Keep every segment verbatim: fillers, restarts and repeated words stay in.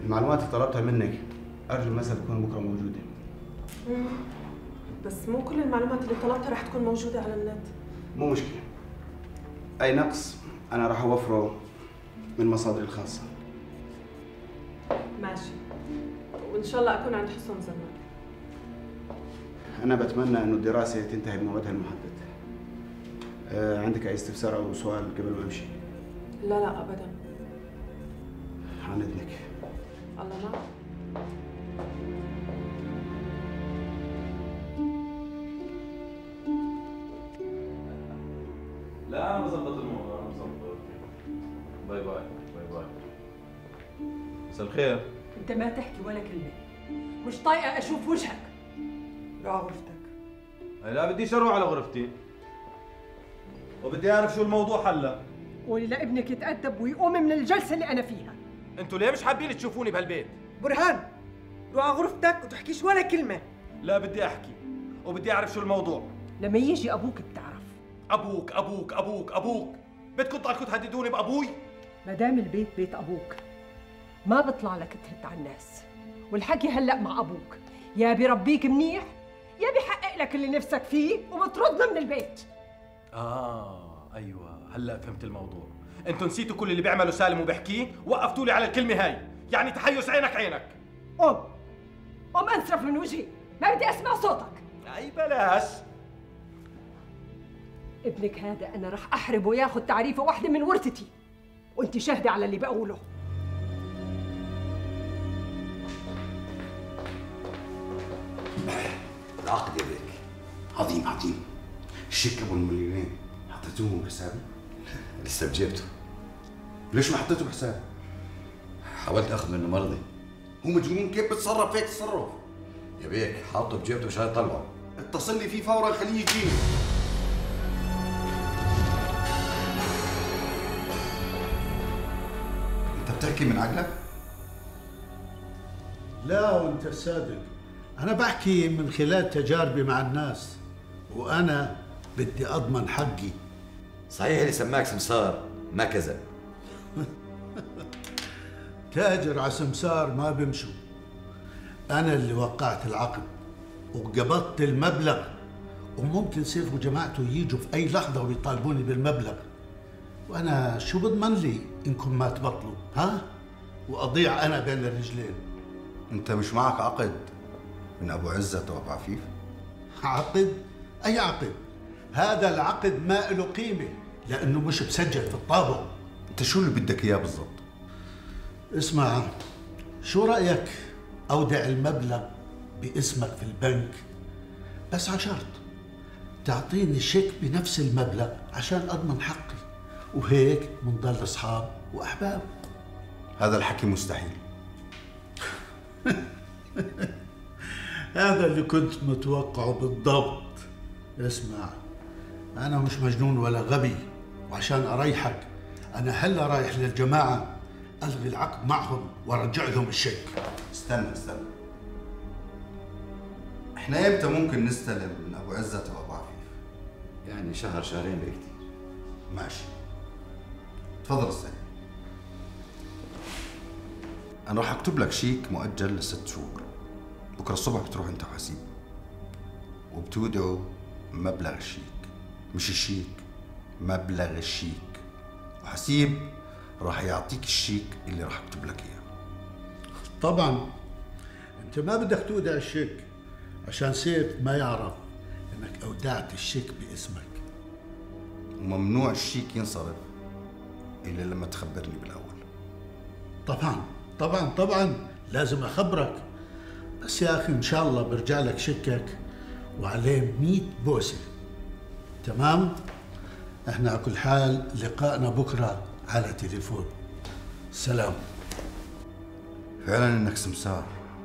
المعلومات اللي طلبتها منك ارجو المسألة تكون بكره موجوده. امم بس مو كل المعلومات اللي طلبتها رح تكون موجوده على النت. مو مشكله، اي نقص انا راح اوفره من مصادري الخاصه. ماشي، وان شاء الله اكون عند حسن ظنك. انا بتمنى انه الدراسه تنتهي بموعدها المحدد. أه عندك اي استفسار او سؤال قبل ما امشي؟ لا لا ابدا. عن اذنك. الله معك. لا انا بظبط الموضوع، انا بظبط. باي باي باي باي. مساء الخير. انت ما تحكي ولا كلمه، مش طايقه اشوف وجهك. روح على غرفتك. لا بديش اروح على غرفتي، وبدي اعرف شو الموضوع هلا. قولي لابنك يتأدب ويقوم من الجلسه اللي انا فيها. انتوا ليه مش حابين تشوفوني بهالبيت؟ برهان، روح على غرفتك وتحكيش ولا كلمه. لا بدي احكي، وبدي اعرف شو الموضوع. لما يجي ابوك بتعرف. ابوك ابوك ابوك ابوك، بدكم تضلكم تهددوني بابوي؟ ما دام البيت بيت ابوك ما بطلع لك تهد على الناس، والحكي هلا مع ابوك يا بيربيك منيح يا بيحقق لك اللي نفسك فيه وبتردنا من البيت. اه ايوه هلا فهمت الموضوع. انتوا نسيتوا كل اللي بيعمله سالم وبحكيه، وقفتوا لي على الكلمه هاي، يعني تحيز عينك عينك. قم قم انصرف من وجهي، ما بدي اسمع صوتك. اي بلاش. ابنك هذا انا رح احربه ياخذ تعريفه واحده من ورثتي، وانت شاهده على اللي بقوله. العقد يا بيك عظيم عظيم. الشيك ابو المليونين حطيتوه بحسابي؟ لسه بجيبته. ليش ما حطيته بحسابي؟ حاولت اخذ منه مرضي. هو مجنون كيف بتصرف هيك تصرف؟ يا بيك حاطه بجيبته مشان يطلعه. اتصل لي فيه فورا خليه يجيني. انت بتحكي من عقلك؟ لا وانت صادق، انا بحكي من خلال تجاربي مع الناس، وانا بدي اضمن حقي. صحيح اللي سماك سمسار ما كذب. تاجر على سمسار ما بمشوا. انا اللي وقعت العقد وقبضت المبلغ، وممكن سيف وجماعته يجوا في اي لحظه ويطالبوني بالمبلغ، وانا شو بضمن لي انكم ما تبطلوا؟ ها؟ واضيع انا بين الرجلين. انت مش معك عقد من ابو عزت وابو عفيف؟ عقد؟ اي عقد؟ هذا العقد ما له قيمه لانه مش مسجل في الطابع. انت شو اللي بدك اياه بالضبط؟ اسمع، شو رايك اودع المبلغ باسمك في البنك، بس على شرط تعطيني شيك بنفس المبلغ عشان اضمن حقي، وهيك بنضل اصحاب واحباب. هذا الحكي مستحيل. هذا اللي كنت متوقعه بالضبط. اسمع، أنا مش مجنون ولا غبي، وعشان أريحك أنا هلا رايح للجماعة ألغي العقد معهم وأرجع لهم الشيك. استنى استنى، احنا امتى ممكن نستلم من أبو عزت وأبو عفيف؟ يعني شهر شهرين بكتير. ماشي، تفضل استنى. أنا راح أكتب لك شيك مؤجل لست شهور. بكرة الصبح بتروح أنت وحسيب وبتودعوا مبلغ الشيك، مش الشيك، مبلغ الشيك، وحسيب راح يعطيك الشيك اللي راح أكتب لك إياه. طبعا أنت ما بدك تودع الشيك عشان سيف ما يعرف إنك أودعت الشيك باسمك. وممنوع الشيك ينصرف إلا لما تخبرني بالأول. طبعا طبعا طبعا لازم أخبرك، بس يا أخي إن شاء الله برجع لك شيكك وعليه مية بوسة. تمام؟ إحنا على كل حال لقائنا بكرة على تليفون. سلام. فعلا إنك سمسار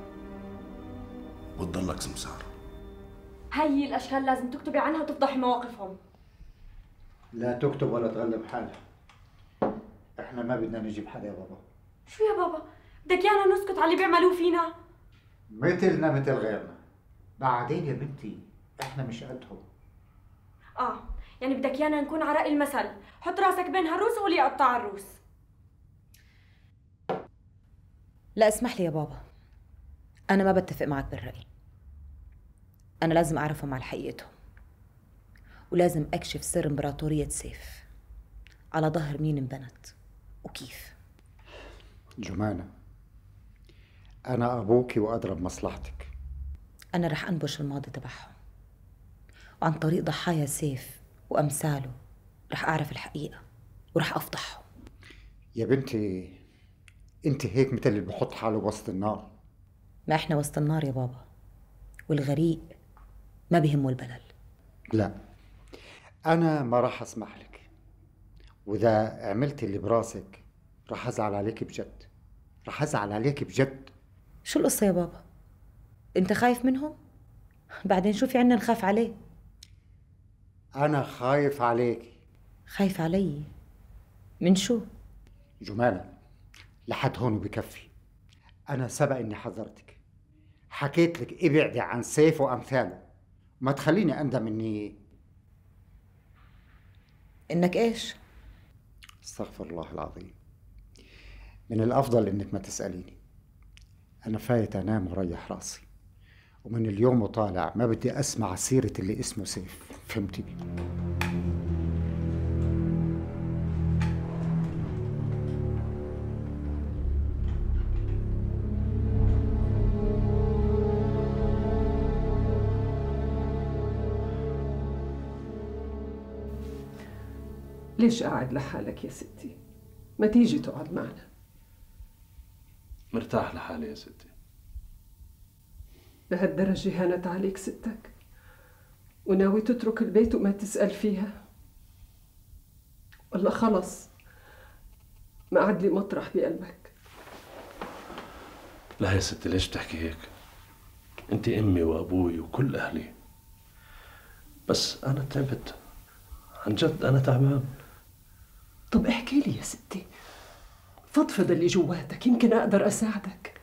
وتضلك سمسار. هاي الأشكال لازم تكتبي عنها وتفضحي مواقفهم. لا تكتب ولا تغلب حالها. إحنا ما بدنا نجيب حدا يا بابا. شو يا بابا؟ بدك يانا نسكت على اللي بيعملوه فينا؟ مثلنا مثل غيرنا. بعدين يا بنتي احنا مش قدهم. اه يعني بدك يانا نكون على رأي المثل، حط راسك بين هالروس وقول يقطع الروس. لا اسمح لي يا بابا، أنا ما بتفق معك بالرأي. أنا لازم أعرفهم على حقيقتهم، ولازم أكشف سر إمبراطورية سيف على ظهر مين انبنت وكيف. جمانة، أنا أبوكي وأدرى بمصلحتك. أنا رح أنبش الماضي تبعهم، وعن طريق ضحايا سيف وأمثاله رح أعرف الحقيقة ورح أفضحهم. يا بنتي أنت هيك مثل اللي بحط حاله وسط النار. ما إحنا وسط النار يا بابا، والغريق ما بيهمه البلل. لا، أنا ما راح أسمح لك، وإذا عملت اللي براسك راح أزعل عليك بجد، راح أزعل عليك بجد. شو القصة يا بابا؟ أنت خايف منهم؟ بعدين شو في عنا نخاف عليه؟ أنا خايف عليك. خايف علي؟ من شو؟ جمالة، لحد هون بكفي. أنا سبق إني حذرتك، حكيت لك ابعدي عن سيف وأمثاله، ما تخليني أندم إني إنك إيش؟ استغفر الله العظيم. من الأفضل إنك ما تسأليني. أنا فايت أنام وريح راسي، ومن اليوم وطالع ما بدي أسمع سيرة اللي اسمه سيف، فهمتي؟ ليش قاعد لحالك يا ستي؟ ما تيجي تقعد معنا. مرتاح لحالي يا ستي. لهالدرجة هانت عليك ستك وناوي تترك البيت وما تسأل فيها؟ ولا خلص ما عاد لي مطرح بقلبك؟ لا يا ستي، ليش بتحكي هيك؟ انت امي وابوي وكل اهلي، بس انا تعبت عن جد، انا تعبان. طب احكي لي يا ستي، فضفض اللي جواتك، يمكن اقدر اساعدك.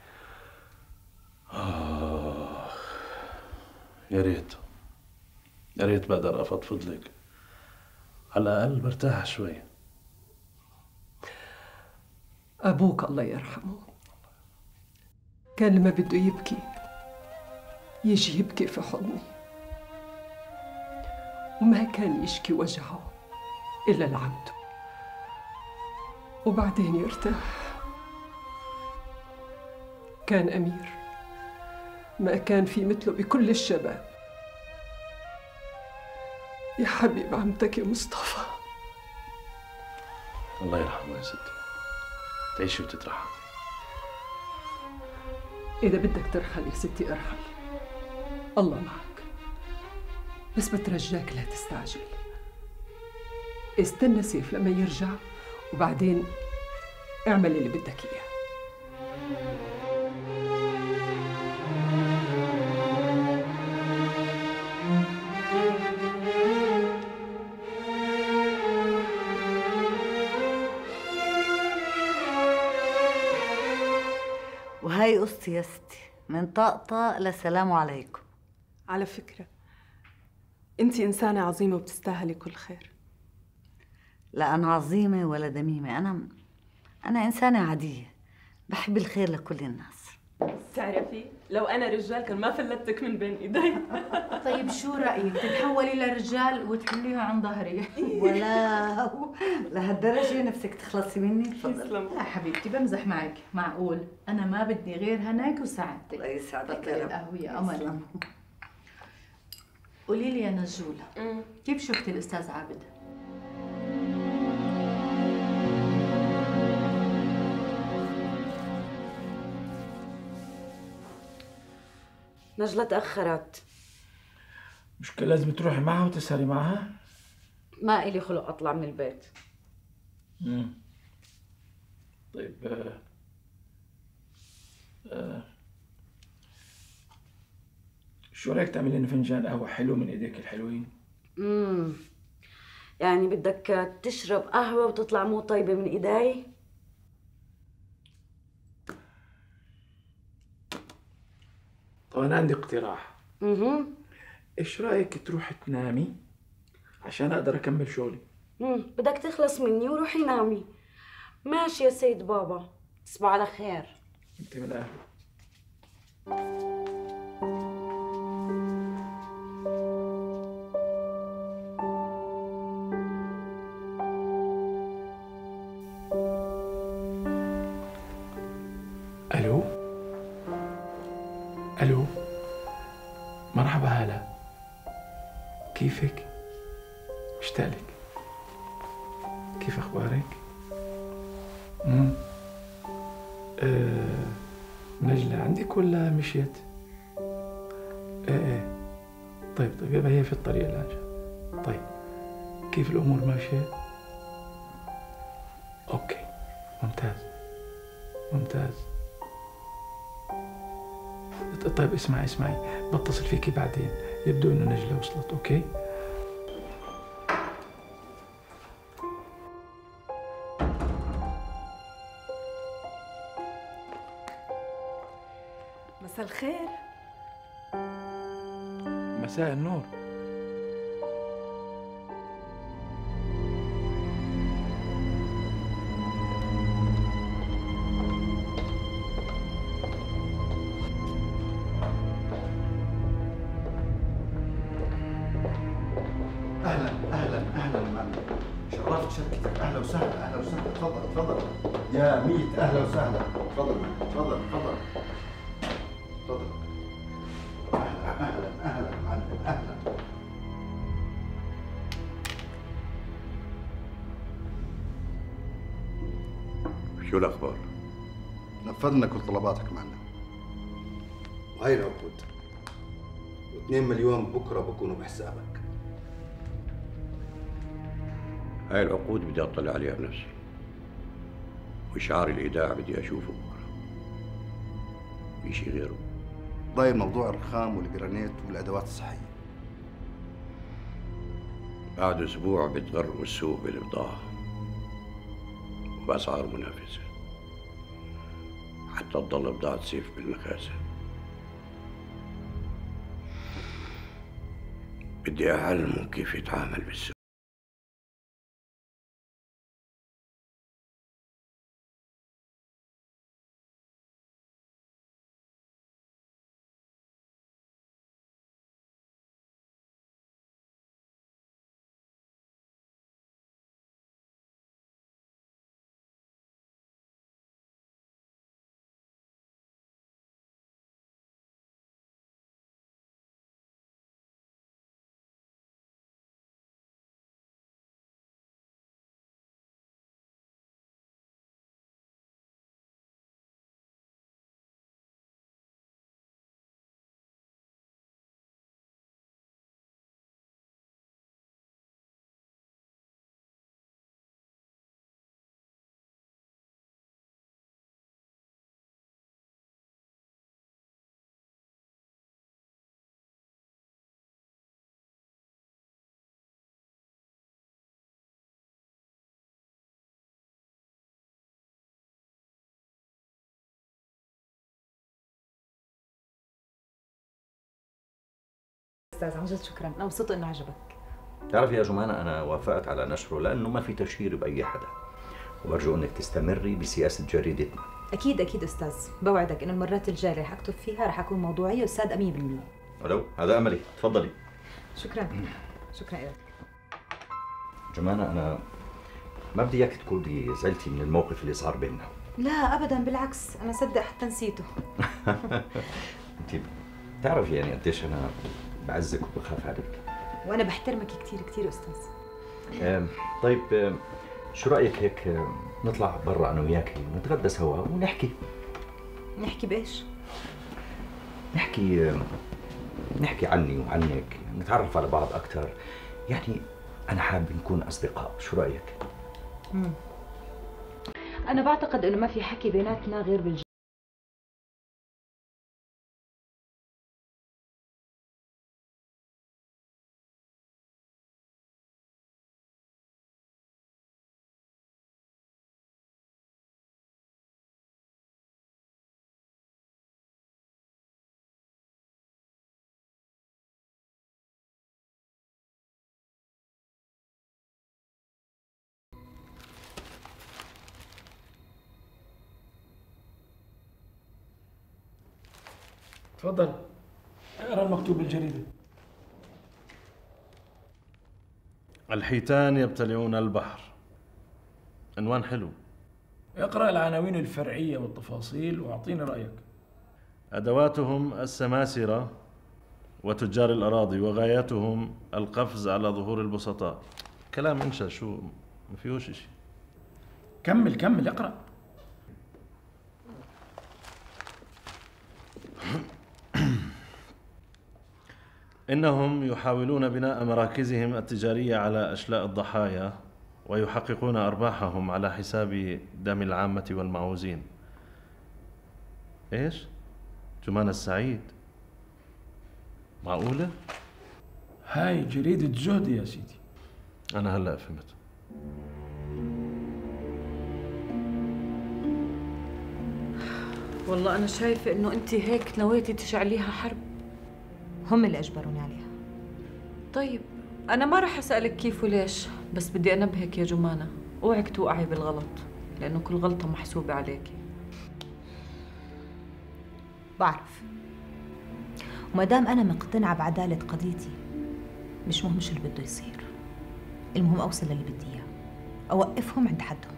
آه يا ريت يا ريت بقدر افضفض لك، على الاقل برتاح شوي. ابوك الله يرحمه كان لما بده يبكي يجي يبكي في حضني، وما كان يشكي وجعه الا لعمته، وبعدين يرتاح. كان أمير، ما كان في مثله بكل الشباب. يا حبيب عمتك يا مصطفى. الله يرحمه يا ستي، تعيشي وتترحمي. إذا بدك ترحل يا ستي ارحل، الله معك، بس بترجاك لا تستعجل. استنى سيف لما يرجع وبعدين اعمل اللي بدك اياه. وهي قصتي يا ستي، من طقطق لسلام عليكم. على فكرة انتي إنسانة عظيمة وبتستاهلي كل خير. لا أنا عظيمة ولا دميمة، أنا أنا إنسانة عادية بحب الخير لكل الناس. تعرفي لو أنا رجال كان ما فلتك من بين إيدي. طيب شو رأيك تتحولي لرجال وتحليها عن ظهري؟ ولا لهالدرجة نفسك تخلصي مني؟ تفضل. لا حبيبتي بمزح معك، معقول أنا ما بدي غير هناك وسعادتك. الله يسعدك يا رب. القهوة يا قمر. قولي لي يا نجولة، كيف شفتي الأستاذ عابد؟ نجلة تأخرت. مش كان لازم تروحي معها وتسهري معها؟ ما إلي خلق أطلع من البيت. امم طيب آه. آه. شو رأيك تعملي لنا فنجان قهوة حلو من إيديك الحلوين؟ امم يعني بدك تشرب قهوة وتطلع مو طيبة من إيدي؟ طب أنا عندي اقتراح. اها إيش رأيك تروحي تنامي عشان أقدر أكمل شغلي؟ امم بدك تخلص مني وروحي نامي. ماشي يا سيد بابا، تصبح على خير. انت من اهله. الو الو مرحبا هلا، كيفك؟ مشتاق لك. كيف اخبارك؟ امم آه... نجلة عندك ولا مشيت؟ ايه ايه طيب طيب يبقى هي في الطريق الان. طيب كيف الامور ماشية؟ اوكي ممتاز ممتاز. طيب اسمعي اسمعي بتصل فيكي بعدين، يبدو انه نجلة وصلت. اوكي مساء الخير. مساء النور. اهلا اهلا اهلا معلم، شرفت شركتك. اهلا وسهلا اهلا وسهلا. تفضل تفضل يا ميت. اهلا وسهلا. تفضل تفضل تفضل تفضل. اهلا اهلا اهلا معلم اهلا. شو الاخبار؟ نفذنا كل طلباتك معنا، وهي العقود، واثنين مليون بكره بكونوا بحسابك. هاي العقود بدي اطلع عليها بنفسي، وشعار الايداع بدي اشوفه بكره. في شيء غيره؟ ضايل موضوع الرخام والجرانيت والادوات الصحيه. بعد اسبوع بتغرم السوق بالبضاعه وباسعار منافسه، حتى تضل بضاعه سيف بالمخازن. بدي اعلمه كيف يتعامل بالسوق. استاذ عن جد شكرا، انا مبسوطه انه عجبك. تعرفي يا جمانة أنا وافقت على نشره لأنه ما في تشهير بأي حدا، وبرجو إنك تستمري بسياسة جريدتنا. اكيد اكيد استاذ، بوعدك انه المرات الجايه رح اكتب فيها رح اكون موضوعيه وصادقه مية بالمية. ولو هذا أملي، تفضلي. شكرا شكرا لك. جمانة أنا ما بدي إياك تكوني زعلتي من الموقف اللي صار بيننا. لا ابدا بالعكس، انا صدق حتى نسيته. أنت بتعرفي يعني قديش أنا بعزك وبخاف عليك. وانا بحترمك كثير كثير استاذ. آه طيب آه شو رأيك هيك آه نطلع برا أنا وياكي ونتغدى سوا ونحكي. نحكي بإيش؟ نحكي آه نحكي عني وعنك، نتعرف على بعض أكثر، يعني أنا حابب نكون أصدقاء، شو رأيك؟ مم. أنا بعتقد إنه ما في حكي بيناتنا غير بالج تفضل اقرا المكتوب بالجريدة. الحيتان يبتلعون البحر. عنوان حلو. اقرا العناوين الفرعية والتفاصيل واعطيني رأيك. أدواتهم السماسرة وتجار الأراضي وغايتهم القفز على ظهور البسطاء. كلام إنشا، شو ما فيهوش شيء. كمل كمل اقرأ. إنهم يحاولون بناء مراكزهم التجارية على أشلاء الضحايا ويحققون أرباحهم على حساب دم العامة والمعوزين. إيش؟ جمانة السعيد؟ معقولة؟ هاي جريدة زهدي يا سيدي. أنا هلأ فهمت. والله أنا شايفة إنه أنت هيك نويتي تشعليها حرب. هم اللي أجبروني عليها. طيب أنا ما رح أسألك كيف وليش، بس بدي أنبهك يا جمانة، اوعك توقعي بالغلط، لأنه كل غلطة محسوبة عليكي. بعرف، وما دام أنا مقتنعة بعدالة قضيتي مش مهم شو اللي بده يصير، المهم أوصل للي بدي إياه، أوقفهم عند حدهم.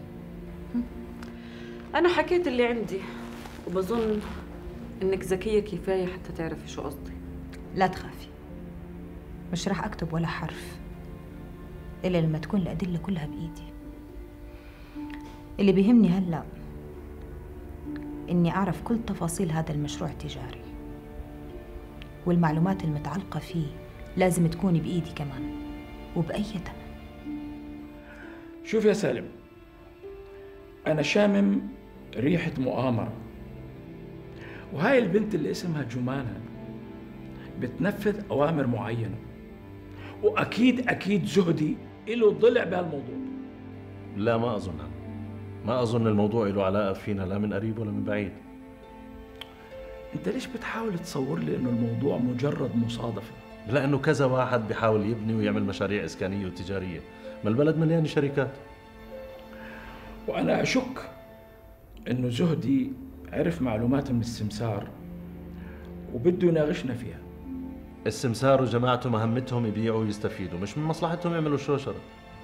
أنا حكيت اللي عندي، وبظن إنك ذكية كفاية حتى تعرفي شو قصدي. لا تخافي، مش رح أكتب ولا حرف إلا لما تكون الأدلة كلها بإيدي. اللي بيهمني هلأ إني أعرف كل تفاصيل هذا المشروع التجاري، والمعلومات المتعلقة فيه لازم تكون بإيدي كمان، وبأي ثمن. شوف يا سالم، أنا شامم ريحة مؤامرة، وهاي البنت اللي اسمها جمانة بتنفذ أوامر معينة، وأكيد أكيد زهدي إله ضلع بهالموضوع. لا ما أظن، ما أظن الموضوع له علاقة فينا لا من قريب ولا من بعيد. أنت ليش بتحاول تصور لي إنه الموضوع مجرد مصادفة؟ لأنه كذا واحد بيحاول يبني ويعمل مشاريع إسكانية وتجارية، ما البلد مليان شركات. وأنا أشك إنه زهدي عرف معلومات من السمسار وبده يناقشنا فيها. السمسار وجماعته مهمتهم يبيعوا ويستفيدوا، مش من مصلحتهم يعملوا شوشرة.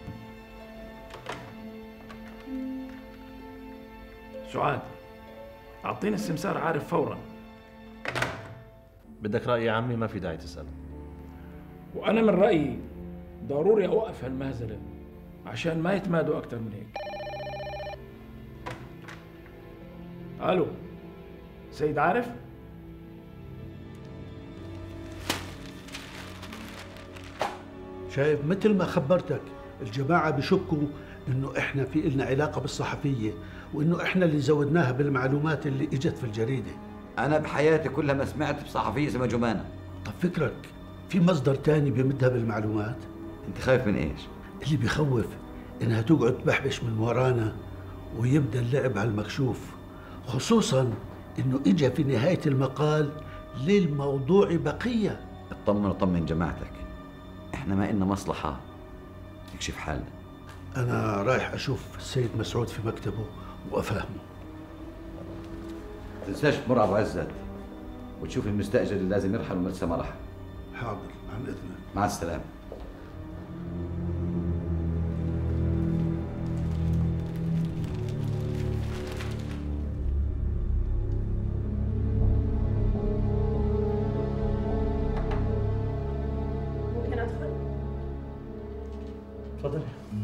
سعاد، أعطيني السمسار عارف فورا. بدك رأي يا عمي؟ ما في داعي تسأل. وأنا من رأيي ضروري أوقف هالمهزلة عشان ما يتمادوا أكتر من هيك. ألو سيد عارف؟ شايف مثل ما خبرتك، الجماعة بشكوا إنه إحنا في إلنا علاقة بالصحفية، وإنه إحنا اللي زودناها بالمعلومات اللي إجت في الجريدة. أنا بحياتي كلها ما سمعت بصحفية اسمها جمانة. طب فكرك في مصدر تاني بيمدها بالمعلومات؟ أنت خايف من إيش؟ اللي بيخوف إنها تقعد تبحبش من ورانا ويبدأ اللعب على المكشوف، خصوصاً إنه إجا في نهاية المقال للموضوع بقية. اطمن وطمن جماعتك، إحنا ما إلنا مصلحة نكشف حالنا. أنا رايح أشوف السيد مسعود في مكتبه وأفهمه. تنساش تمر أبو عزت وتشوف المستأجر اللي لازم يرحل ولسه ما رحل. حاضر، عن إذنك. مع السلامة. ممكن أدخل؟ تفضلي.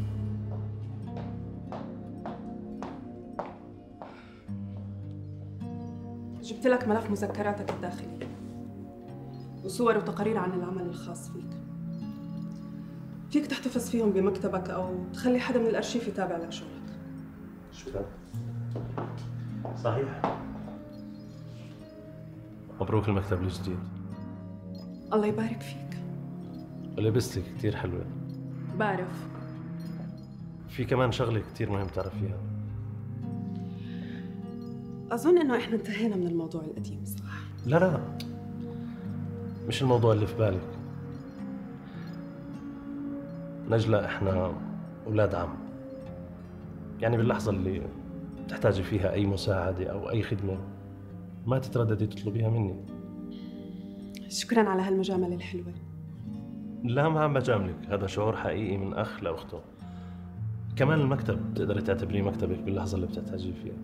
جبت لك ملف مذكراتك الداخلية وصور وتقارير عن العمل الخاص فيك. فيك تحتفظ فيهم بمكتبك أو تخلي حدا من الأرشيف يتابع لك شغلك. شكرا. صحيح. مبروك المكتب الجديد. الله يبارك فيك. لبستك كتير حلوة. بعرف. في كمان شغلة كتير مهم تعرفيها. أظن إنه إحنا انتهينا من الموضوع القديم، صح؟ لا لا، مش الموضوع اللي في بالك. نجلة إحنا أولاد عم، يعني باللحظة اللي تحتاجي فيها أي مساعدة أو أي خدمة ما تترددي تطلبيها مني. شكرا على هالمجاملة الحلوة. لا ما عم بجاملك، هذا شعور حقيقي من أخ لأخته. كمان المكتب بتقدري تعتبريه مكتبك باللحظة اللي بتحتاجيه فيها.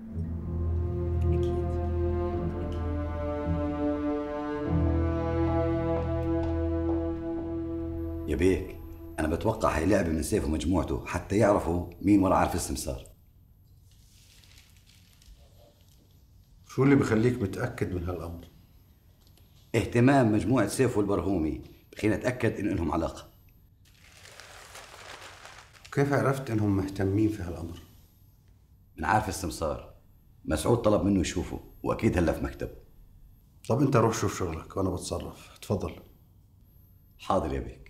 أكيد. يا بيك أنا بتوقع هي لعبة من سيف ومجموعته حتى يعرفوا مين ورا عارف السمسار. شو اللي بخليك متأكد من هالأمر؟ اهتمام مجموعة سيف والبرهومي بخليني أتأكد إن إنهم علاقة. كيف عرفت إنهم مهتمين في هالأمر؟ من عارف السمسار، مسعود طلب منه يشوفه وأكيد هلا في مكتبه. طب أنت روح شوف شغلك وأنا بتصرف، تفضل. حاضر يا بيك.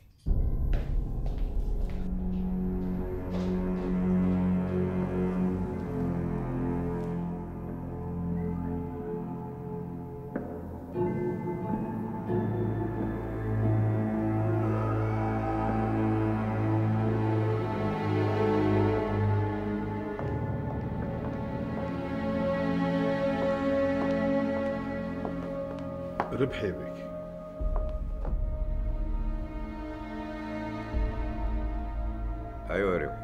ربحي بك. ايوه ربحي.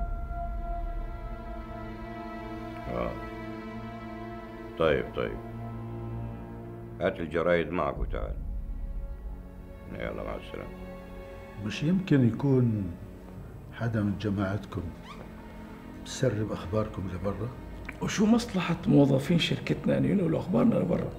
اه طيب طيب هات الجرايد معك وتعال. يلا مع السلامة. مش يمكن يكون حدا من جماعتكم بسرب اخباركم لبرا؟ وشو مصلحة موظفين شركتنا ان ينقلوا اخبارنا لبرا؟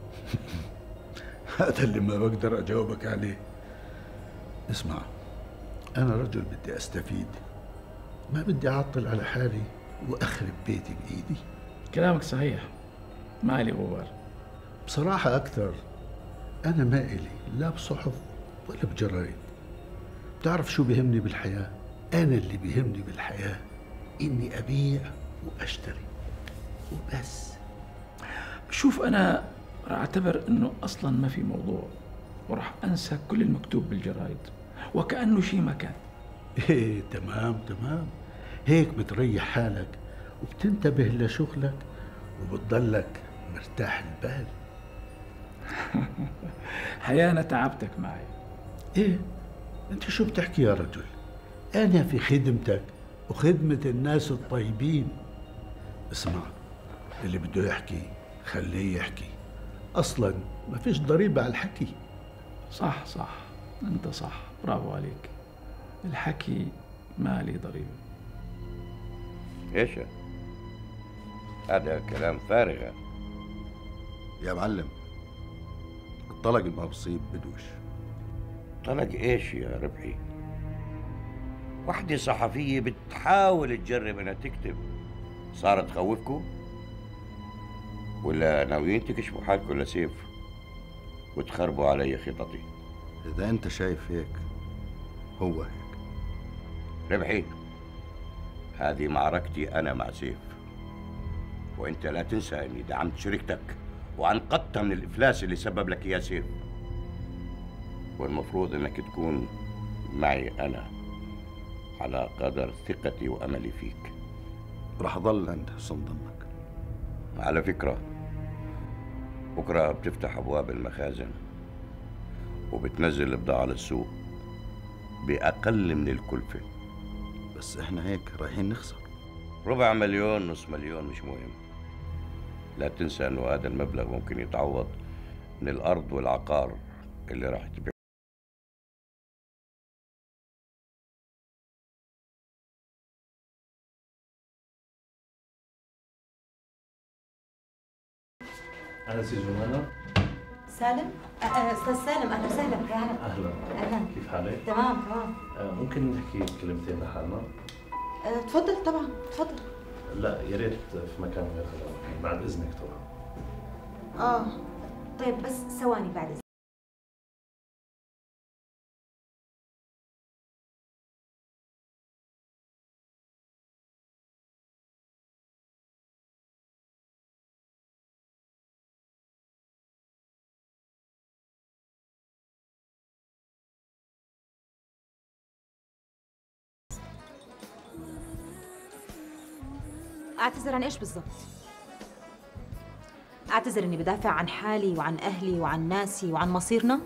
هذا اللي ما بقدر اجاوبك عليه. اسمع، انا رجل بدي استفيد، ما بدي اعطل على حالي واخرب بيتي بايدي. كلامك صحيح، ما لي غبار. بصراحة اكثر انا ما الي لا بصحف ولا بجرايد. بتعرف شو بيهمني بالحياة؟ انا اللي بيهمني بالحياة اني ابيع واشتري وبس. شوف انا راح اعتبر انه اصلا ما في موضوع، وراح انسى كل المكتوب بالجرايد وكأنه شيء ما كان. ايه تمام تمام، هيك بتريح حالك وبتنتبه لشغلك وبتضلك مرتاح البال. حياة تعبتك معي. ايه انت شو بتحكي يا رجل؟ انا في خدمتك وخدمة الناس الطيبين. اسمع، اللي بده يحكي خليه يحكي، اصلا ما فيش ضريبة على الحكي. صح صح، انت صح، برافو عليك. الحكي ما لي ضريبة. ايش هذا كلام فارغ يا معلم. الطلق اللي ما بصيب بدوش. طلق ايش يا ربحي؟ وحدة صحفية بتحاول تجرب انها تكتب صارت تخوفكم؟ ولا ناويين تكشفوا حالكم لسيف وتخربوا علي خططي؟ إذا أنت شايف هيك هو هيك. ربحي، هذه معركتي أنا مع سيف، وأنت لا تنسى إني دعمت شركتك وأنقذتها من الإفلاس اللي سبب لك إياه سيف، والمفروض إنك تكون معي أنا على قدر ثقتي وأملي فيك. راح أظل عند حسن ظنك. على فكرة، بكرة بتفتح أبواب المخازن وبتنزل البضاعة للسوق بأقل من الكلفة. بس إحنا هيك رايحين نخسر. ربع مليون، نص مليون، مش مهم. لا تنسى إنه هذا المبلغ ممكن يتعوض من الأرض والعقار اللي راح تبيع. أنا سي جمانة. سالم؟ أستاذ سالم، أهلا وسهلا. يا هلا. أهلا. أهلا. كيف حالك؟ تمام تمام. آه ممكن نحكي كلمتين لحالنا؟ أه تفضل طبعا، تفضل. لا يا ريت في مكان غير هذا، بعد إذنك طبعا. آه طيب بس ثواني بعد إذنك. اعتذر عن ايش بالضبط؟ اعتذر اني بدافع عن حالي وعن اهلي وعن ناسي وعن مصيرنا؟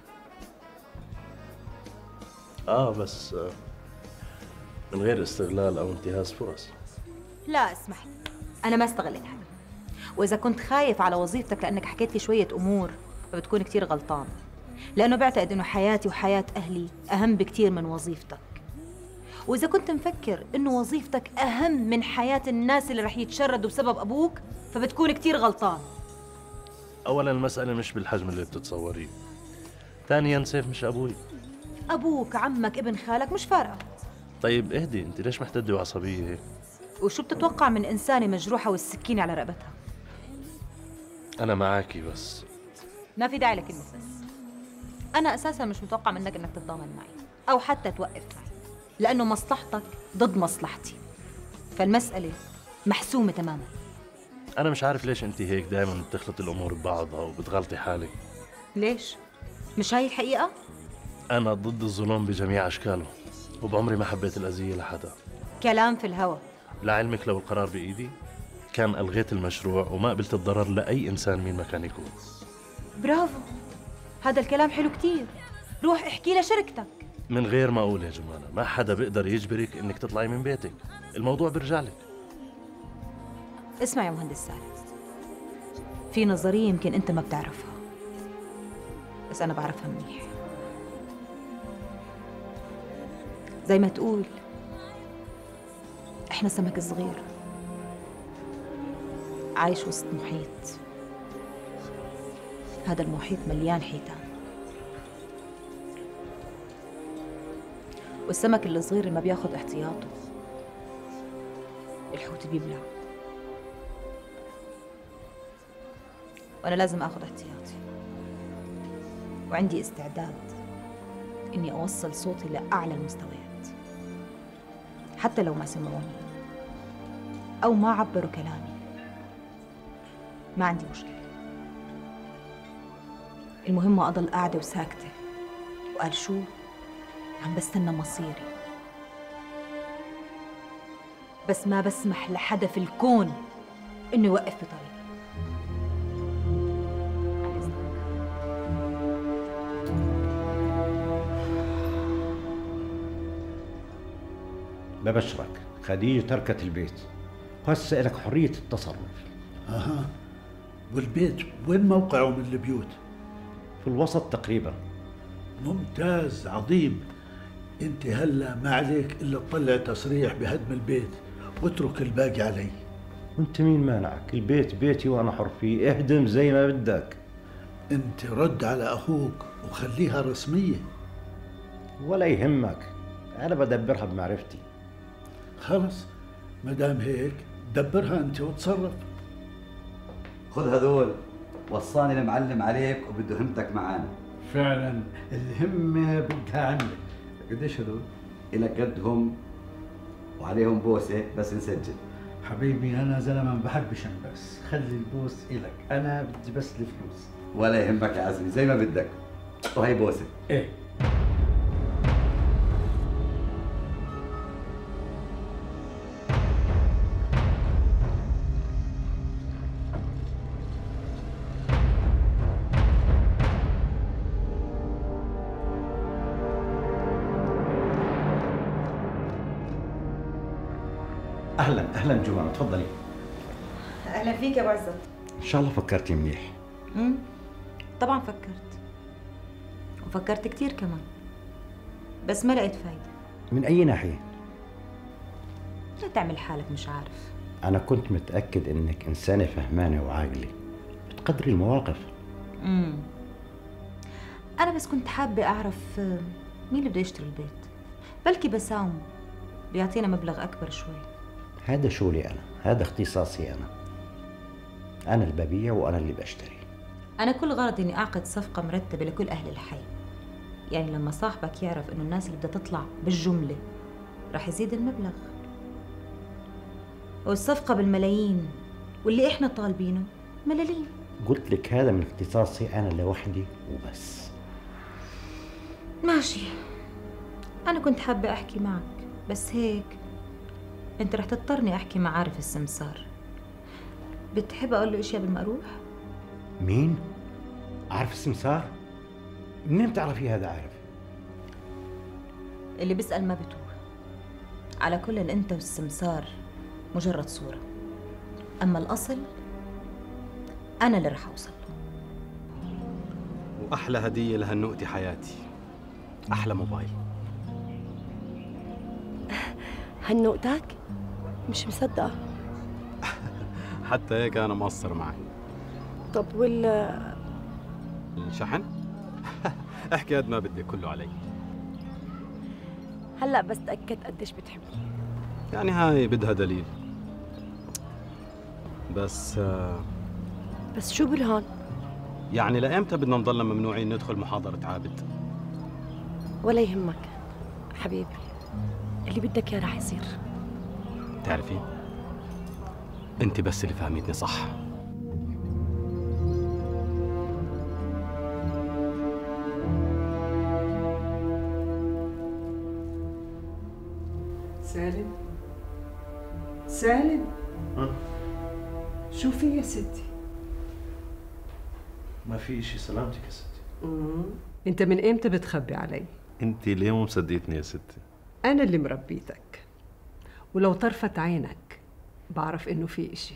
اه بس آه، من غير استغلال او انتهاز فرص. لا اسمح لي، انا ما استغلت حالي، واذا كنت خايف على وظيفتك لانك حكيت لي شويه امور فبتكون كتير غلطان، لانه بعتقد انه حياتي وحياه اهلي اهم بكتير من وظيفتك. واذا كنت مفكر انه وظيفتك اهم من حياه الناس اللي رح يتشردوا بسبب ابوك فبتكون كتير غلطان. اولا المساله مش بالحجم اللي بتتصوريه. ثانيا سيف مش ابوي. ابوك، عمك، ابن خالك، مش فارقه. طيب اهدي، انت ليش محتده وعصبيه هيك؟ وشو بتتوقع من انسانه مجروحه والسكينه على رقبتها؟ انا معاكي بس ما في داعي لكلمه بس. انا اساسا مش متوقع منك انك تتضامن معي او حتى توقف معي، لانه مصلحتك ضد مصلحتي، فالمساله محسومه تماما. انا مش عارف ليش انت هيك دائما بتخلطي الامور ببعضها وبتغلطي حالك. ليش؟ مش هاي الحقيقه؟ انا ضد الظلم بجميع اشكاله، وبعمري ما حبيت الاذيه لحدا. كلام في الهوا. لعلمك لو القرار بايدي كان الغيت المشروع وما قبلت الضرر لاي انسان مين ما كان يكون. برافو، هذا الكلام حلو كتير. روح احكي لشركتك. من غير ما اقول يا جمانة، ما حدا بيقدر يجبرك انك تطلعي من بيتك، الموضوع بيرجع لك. اسمع يا مهندس سالم، في نظريه يمكن انت ما بتعرفها بس انا بعرفها منيح. زي ما تقول احنا سمك صغير عايش وسط محيط، هذا المحيط مليان حيتان، والسمك الصغير اللي ما بياخد احتياطه الحوت بيبلع، وانا لازم اخذ احتياطي، وعندي استعداد اني اوصل صوتي لاعلى المستويات حتى لو ما سمعوني او ما عبروا كلامي، ما عندي مشكله. المهم اضل قاعده وساكته، وقال شو عم بستنى مصيري، بس ما بسمح لحدا في الكون انه يوقف بطريقي. ببشرك خديجة تركت البيت، وهسه لك حرية التصرف. اها، والبيت وين موقعه من البيوت؟ في الوسط تقريبا. ممتاز، عظيم. انت هلا ما عليك الا تطلع تصريح بهدم البيت واترك الباقي علي. وانت مين مانعك؟ البيت بيتي وانا حر فيه، اهدم زي ما بدك. انت رد على اخوك وخليها رسمية. ولا يهمك، انا بدبرها بمعرفتي. خلص، ما دام هيك دبرها انت وتصرف. خذ هذول، وصاني المعلم عليك وبده همتك معانا. فعلا الهمة بدها عمل. قديش هذول؟ إلك قدهم وعليهم بوسة بس نسجل. حبيبي أنا زلمة ما بحبش بس، خلي البوس إلك، أنا بدي بس الفلوس. ولا يهمك يا عزمي، زي ما بدك. وهي بوسة. إيه. اهلا اهلا جمانة، تفضلي. اهلا فيك يا ابو عزت. ان شاء الله فكرتي منيح. امم طبعا فكرت، وفكرت كتير كمان، بس ما لقيت فايده. من اي ناحية؟ لا تعمل حالك مش عارف. انا كنت متأكد انك انسانة فهمانة وعاقلة، بتقدري المواقف. امم انا بس كنت حابه اعرف مين اللي بده يشتري البيت، بلكي بساوم بيعطينا مبلغ اكبر شوي. هذا شغلي انا، هذا اختصاصي انا. انا اللي ببيع وانا اللي بشتري. انا كل غرضي اني اعقد صفقه مرتبه لكل اهل الحي، يعني لما صاحبك يعرف انه الناس اللي بدها تطلع بالجمله رح يزيد المبلغ، والصفقه بالملايين واللي احنا طالبينه ملاليم. قلت لك هذا من اختصاصي انا لوحدي وبس. ماشي، انا كنت حابه احكي معك بس هيك انت رح تضطرني احكي مع عارف السمسار. بتحب اقول له اشياء بالمقروح؟ مين؟ عارف السمسار؟ منين بتعرفي هذا عارف؟ اللي بيسأل ما بتوه. على كل إن أنت والسمسار مجرد صورة، أما الأصل أنا اللي رح أوصل له. وأحلى هدية لهالنقطة حياتي، أحلى موبايل. هالنقطك؟ مش مصدقة. حتى هيك أنا مقصر معي. طب وال الشحن؟ احكي قد ما بدك، كله علي. هلا بس تأكد قديش بتحبني. يعني هاي بدها دليل. بس آه بس شو برهان؟ يعني لأمتى بدنا نضلنا ممنوعين ندخل محاضرة عابد؟ ولا يهمك حبيبي، اللي بدك اياه رح يصير. تعرفي انت بس اللي فهمتني صح. سالم سالم ها؟ شو في يا ستي؟ ما في شيء، سلامتك يا ستي. مم. انت من امتى بتخبي علي؟ انت ليه مو مصدقتني يا ستي؟ انا اللي مربيتك، ولو طرفت عينك بعرف انه في اشي.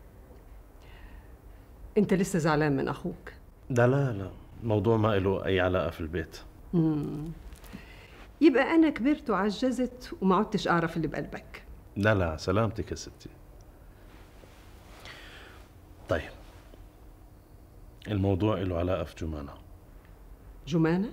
انت لسه زعلان من اخوك؟ لا لا لا، الموضوع ما له اي علاقه في البيت. مم. يبقى انا كبرت وعجزت وما عدتش اعرف اللي بقلبك. لا لا، سلامتك يا ستي. طيب، الموضوع له علاقه في جمانة. جمانة؟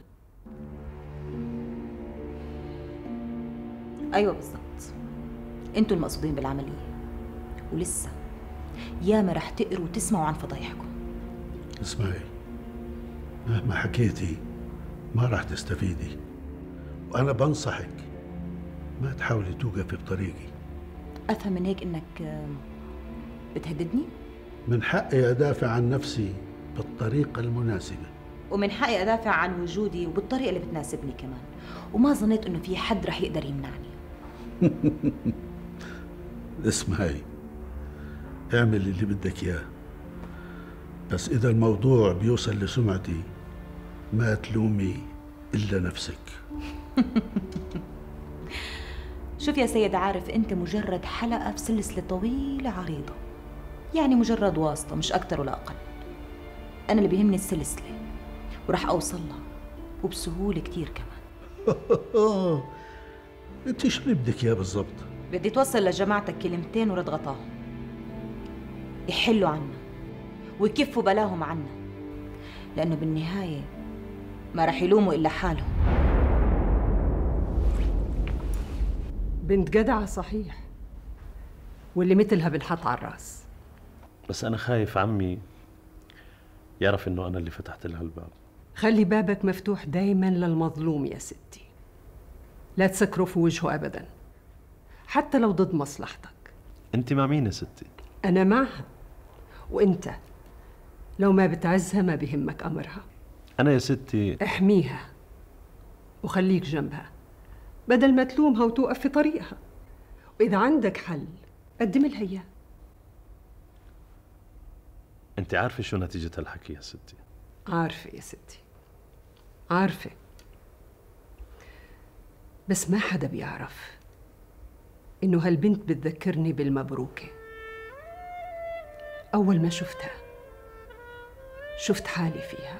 أيوة بالضبط، أنتوا المقصودين بالعملية، ولسه ياما رح تقروا وتسمعوا عن فضايحكم. اسمعي، مهما حكيتي ما راح تستفيدي، وأنا بنصحك ما تحاولي توقفي بطريقي. أفهم من هيك إنك بتهددني؟ من حقي أدافع عن نفسي بالطريقة المناسبة، ومن حقي أدافع عن وجودي وبالطريقة اللي بتناسبني كمان، وما ظنيت إنه في حد رح يقدر يمنعني. اسمعي، اعملي اللي بدك إياه، بس إذا الموضوع بيوصل لسمعتي ما تلومي إلا نفسك. شوف يا سيد عارف، أنت مجرد حلقة في سلسلة طويلة عريضة، يعني مجرد واسطة مش أكتر ولا أقل. أنا اللي بيهمني السلسلة ورح أوصل لها وبسهولة كتير كمان. أنت شو اللي بدك إياه بالضبط؟ بدي توصل لجماعتك كلمتين ورد غطاهم، يحلوا عنا ويكفوا بلاهم عنا، لأنه بالنهاية ما رح يلوموا إلا حالهم. بنت جدعة صحيح، واللي مثلها بنحط على الراس. بس أنا خايف عمي يعرف إنه أنا اللي فتحت لها الباب. خلي بابك مفتوح دايما للمظلوم يا ستي، لا تسكره في وجهه أبدا، حتى لو ضد مصلحتك. أنت مع مين يا ستي؟ أنا معها، وأنت لو ما بتعزها ما بيهمك أمرها. أنا يا ستي احميها وخليك جنبها بدل ما تلومها وتوقف في طريقها، وإذا عندك حل قدم لها إياه. أنت عارفة شو نتيجة هالحكي يا ستي؟ عارفة يا ستي، عارفة، بس ما حدا بيعرف إنه هالبنت بتذكرني بالمبروكة. أول ما شفتها شفت حالي فيها،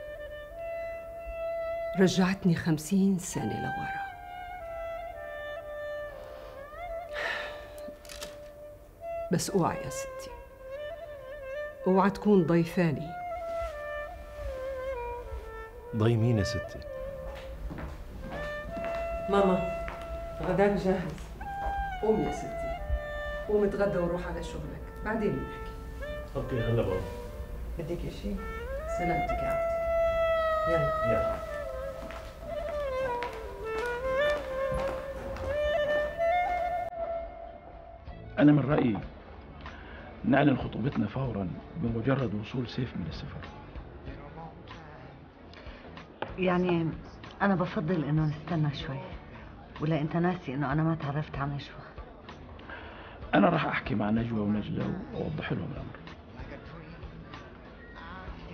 رجعتني خمسين سنة لورا. بس اوعى يا ستي، اوعى تكون ضيفاني. ضي مين يا ستي؟ ماما غداك جاهز، قوم يا ستي، قوم اتغدى وروح على شغلك، بعدين بنحكي. اوكي هلا بابا. بدك شيء؟ سلامتك يا عبدي. يلا يلا. أنا من رأيي نعلن خطوبتنا فورا بمجرد وصول سيف من السفر. يعني أنا بفضل إنه نستنى شوي، ولا أنت ناسي إنه أنا ما تعرفت على نجوى؟ أنا راح أحكي مع نجوى ونجلة وأوضح لهم الأمر.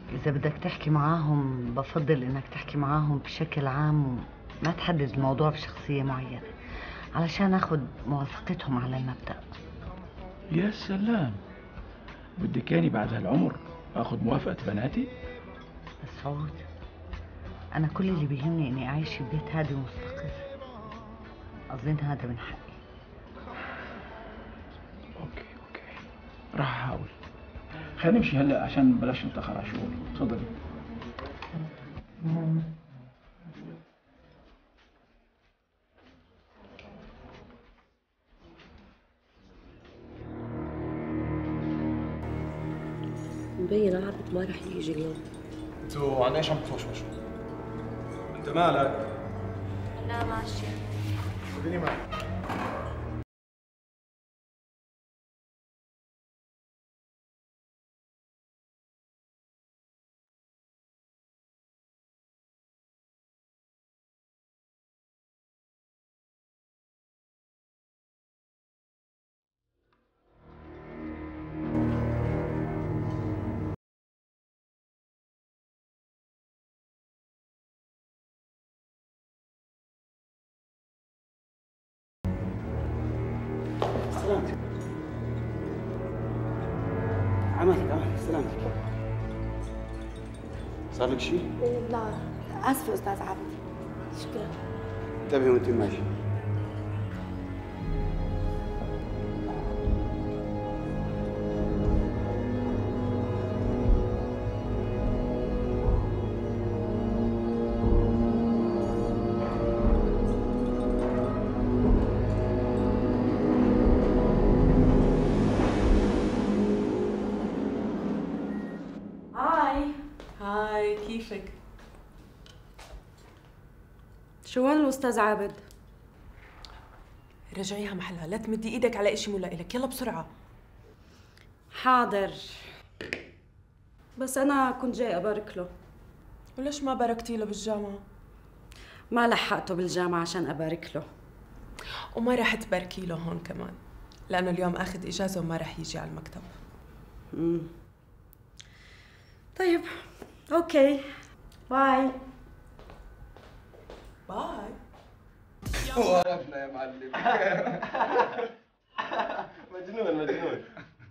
إذا بدك تحكي معاهم بفضل إنك تحكي معاهم بشكل عام وما تحدد الموضوع بشخصية معينة علشان أخذ موافقتهم على المبدأ. يا سلام، بدك يعني بعد هالعمر اخذ موافقة بناتي؟ مسعود، أنا كل اللي بيهمني إني أعيش في بيت هادي ومستقر. أظن هذا من حقي. اوكي اوكي راح احاول. خلينا نمشي هلا عشان بلاش نتاخر على الشغل. تفضلي. مبين عابد ما رح يجي اليوم. انتوا عن ايش عم توشوشوا؟ انت مالك؟ لا ماشي. خذيني معك. سلامتك. عملك اه سلامتك. صار لك شيء؟ لا اسفه استاذ عبد. شكرا. انتبهي وانت ماشي. كيفك؟ شو وين الأستاذ عابد؟ رجعيها محلها، لا تمدي ايدك على اشي مو لإلك، يلا بسرعة. حاضر. بس أنا كنت جاي أبارك له. وليش ما باركتي له بالجامعة؟ ما لحقته بالجامعة عشان أبارك له. وما رح تباركي له هون كمان، لأنه اليوم أخذ إجازة وما رح يجي على المكتب. امم طيب أوكي باي. باي. وقفنا يا معلم. مجنون مجنون.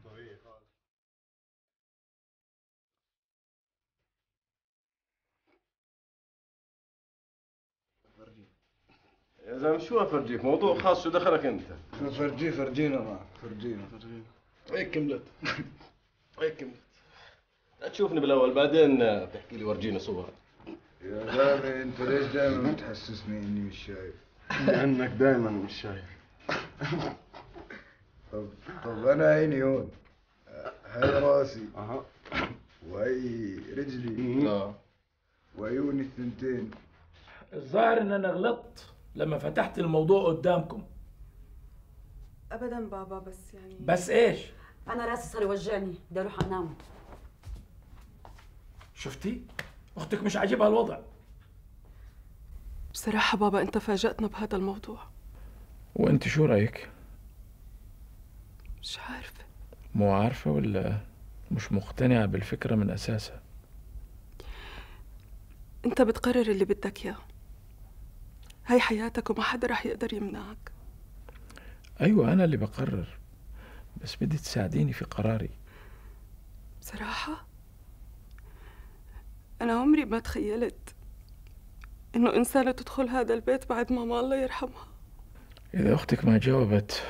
يا زلمه شو افرجيك؟ موضوع خاص، شو دخلك انت؟ فرجيه فرجينا معك فرجينا. هيك كملت. هيك كملت. لا تشوفني بالاول بعدين بتحكي لي ورجيني صور. يا زلمه انت ليش دائما بتحسسني اني مش شايف؟ لانك دائما مش شايف. طب طب انا عيني هون، هاي راسي اها وهي رجلي اه وعيوني الثنتين. الظاهر ان انا غلطت لما فتحت الموضوع قدامكم. ابدا بابا، بس يعني بس ايش؟ أنا راسي صار يوجعني، بدي أروح أنام. شفتي؟ اختك مش عاجبها الوضع. بصراحة بابا أنت فاجأتنا بهذا الموضوع. وانت شو رايك؟ مش عارفة. مو عارفة ولا مش مقتنعة بالفكرة من أساسها؟ أنت بتقرر اللي بدك إياه، هاي حياتك وما حدا رح يقدر يمنعك. أيوة أنا اللي بقرر، بس بدي تساعديني في قراري. بصراحة أنا عمري ما تخيلت إنه إنسانة تدخل هذا البيت بعد ماما الله يرحمها. إذا أختك ما جاوبت،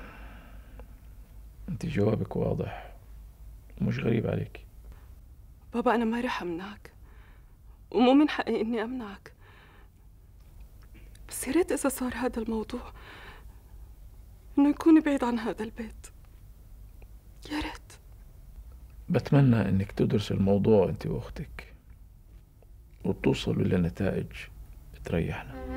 أنت جوابك واضح ومش غريب عليك. بابا أنا ما رح أمنعك، ومو من حقي إني أمنعك، بس يا ريت إذا صار هذا الموضوع إنه يكون بعيد عن هذا البيت، يا ريت. بتمنى إنك تدرس الموضوع أنت وأختك وتوصلوا لنتائج تريحنا.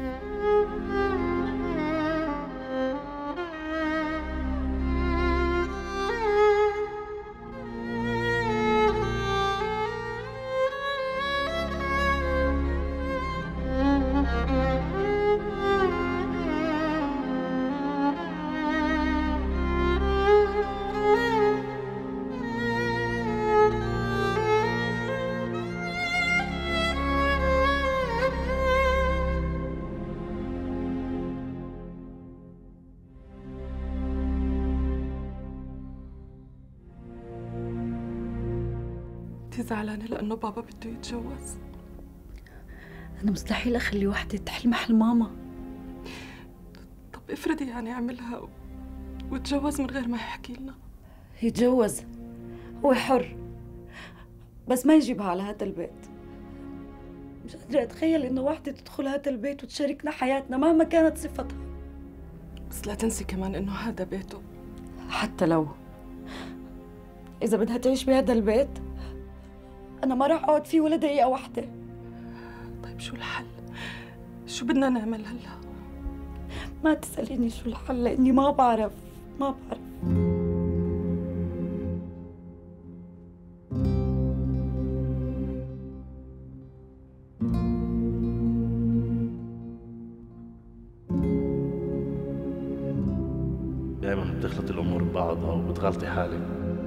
انت زعلانة لأنه بابا بده يتجوز؟ أنا مستحيل أخلي وحدة تحل محل ماما. طب افرضي يعني عملها وتجوز من غير ما يحكي لنا. يتجوز، هو حر، بس ما يجيبها على هذا البيت. مش قادرة أتخيل إنه وحدة تدخل هذا البيت وتشاركنا حياتنا مهما كانت صفتها. بس لا تنسي كمان إنه هذا بيته. حتى لو إذا بدها تعيش بهذا البيت أنا ما راح أقعد فيه ولا دقيقة واحدة. طيب شو الحل؟ شو بدنا نعمل هلا؟ ما تسأليني شو الحل لأني ما بعرف، ما بعرف. دائما بتخلط الامور ببعضها وبتغلطي حالك.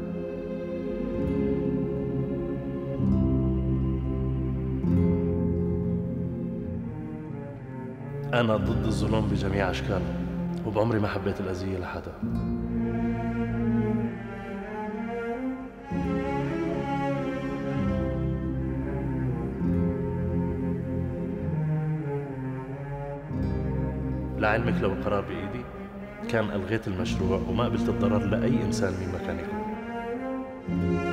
انا ضد الظلم بجميع اشكاله وبعمري ما حبيت الاذيه لحدا. لعلمك لو القرار بايدي كان ألغيت المشروع وما قبلت الضرر لأي إنسان من مكان يكون.